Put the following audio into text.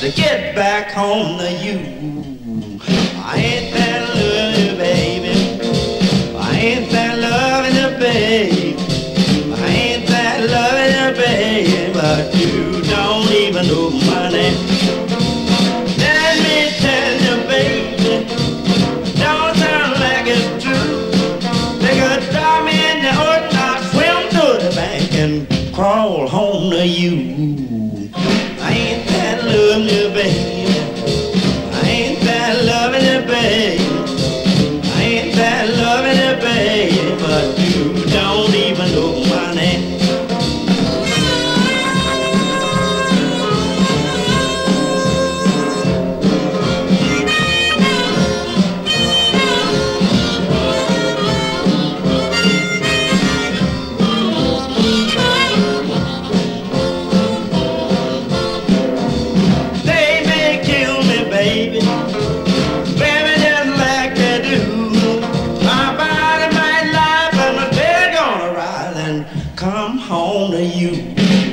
to get back home to you. I ain't that loving you, baby. I ain't that loving you, baby. I ain't that loving you, baby, but you don't even know my name. Let me tell you, baby, don't sound like it's true. They could drop me in the ocean, I'll swim to the bank and crawl home to you. I ain't that loving you, baby. I ain't that loving you, baby. I ain't that loving you, baby, but you don't even know my name. Come home to you.